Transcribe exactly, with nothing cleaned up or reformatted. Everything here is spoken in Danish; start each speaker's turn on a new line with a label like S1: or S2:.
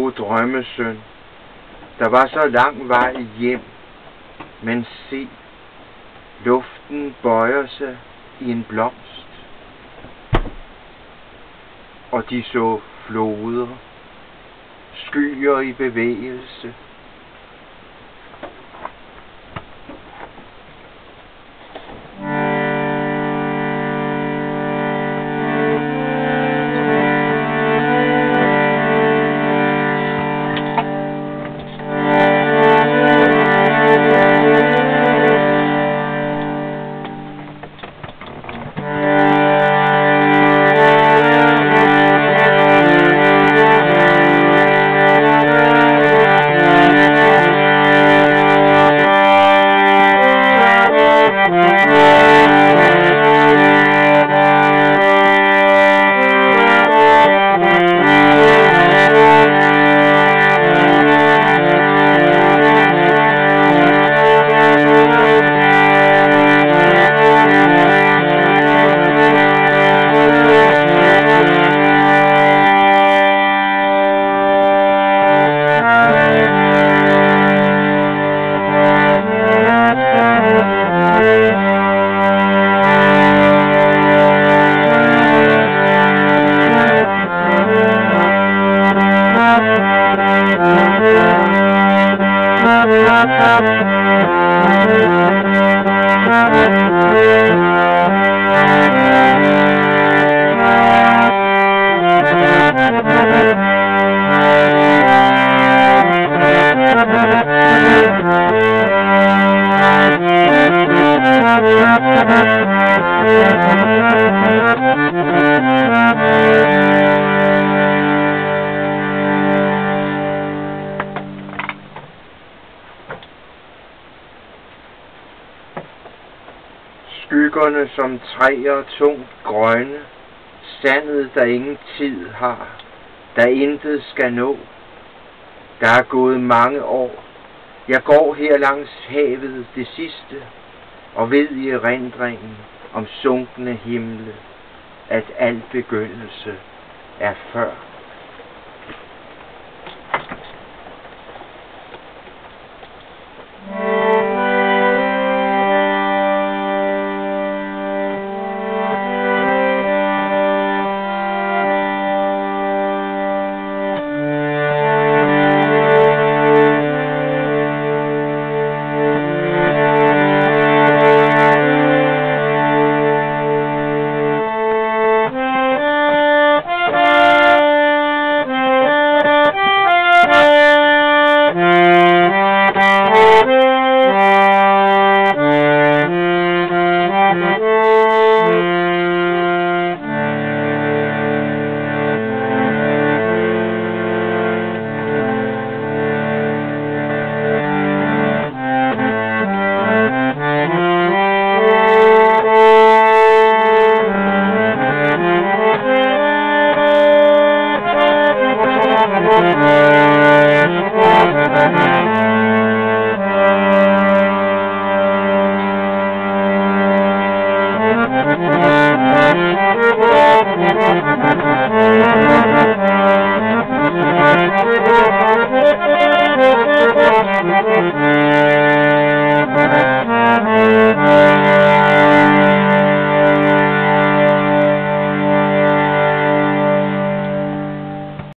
S1: O drømmesøn, der var så lang vej hjem, men se, luften bøjer sig i en blomst, og de så floder, skyer i bevægelse. Skyggerne som træer tungt grønne, sandet der ingen tid har, der intet skal nå. Der er gået mange år, jeg går her langs havet det sidste, og ved i erindringen om sunkne himle, at al begyndelse er før.
S2: Thank you.